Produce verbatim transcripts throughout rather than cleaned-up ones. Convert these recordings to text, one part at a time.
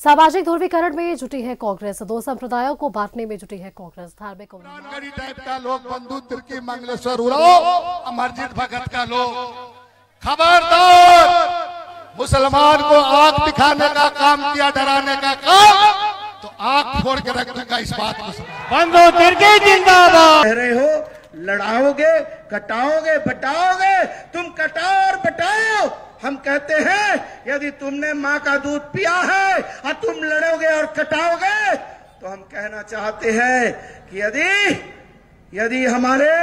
सामाजिक ध्रुवीकरण में जुटी है कांग्रेस। दो संप्रदायों को बांटने में जुटी है कांग्रेस। धार्मिक टाइप का लोग बंधु तिर्की मंगलेश्वर उराव अमरजीत भगत का लोग खबरदार, मुसलमान को आंख दिखाने का काम किया, डराने का काम, तो आंख फोड़ के रख दूंगा इस बात को। बंधु तिर्की जिंदाबाद। कह रहे हो लड़ाओगे, कटाओगे, बटाओगे, तुम कटाओ और बटाओ। हम कहते हैं यदि तुमने माँ का दूध पिया है और तुम लड़ोगे और कटाओगे, तो हम कहना चाहते हैं कि यदि यदि हमारे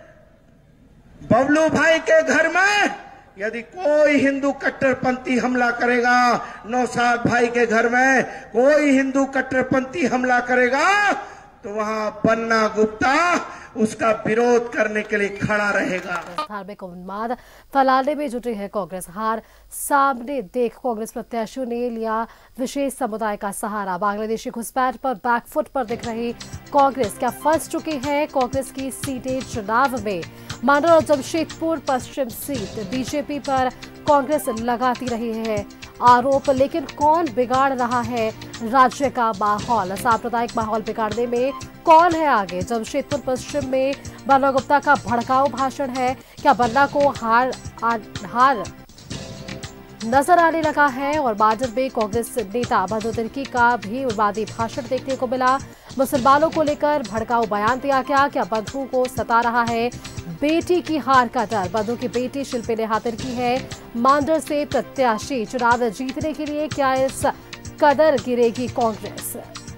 बबलू भाई के घर में यदि कोई हिंदू कट्टरपंथी हमला करेगा, नौशाद भाई के घर में कोई हिंदू कट्टरपंथी हमला करेगा, तो वहां पन्ना गुप्ता उसका विरोध करने के लिए खड़ा रहेगा। धार्मिक उन्माद फैलाने में जुटी है कांग्रेस। हार सामने देख कांग्रेस प्रत्याशियों ने लिया विशेष समुदाय का सहारा। बांग्लादेशी घुसपैठ पर बैकफुट पर दिख रही कांग्रेस क्या फंस चुकी है कांग्रेस की सीटें चुनाव में? मांडर और जमशेदपुर पश्चिम सीट बीजेपी पर कांग्रेस लगाती रही है आरोप, लेकिन कौन बिगाड़ रहा है राज्य का माहौल? सांप्रदायिक माहौल बिगाड़ने में कौन है आगे? जमशेदपुर पश्चिम में बन्ना गुप्ता का भड़काऊ भाषण है। क्या बन्ना को हार आ, हार नजर आने लगा है? और बाडर में कांग्रेस नेता बंधु तिर्की का भी विवादी भाषण देखने को मिला। मुसलमानों को लेकर भड़काऊ बयान दिया गया। क्या बंधु को सता रहा है बेटी की हार का डर? बंधु की बेटी शिल्पी नेहा तिर्की है मांडर से प्रत्याशी। चुनाव जीतने के लिए क्या इस कदर गिरेगी Congress?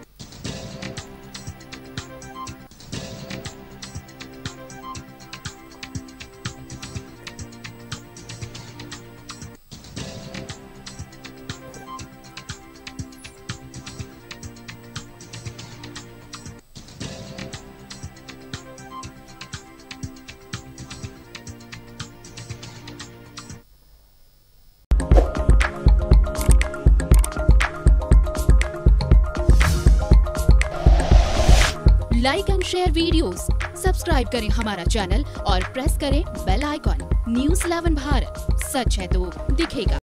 Like and share videos, subscribe करें हमारा चैनल और प्रेस करें bell icon. News eleven Bharat, सच है तो दिखेगा।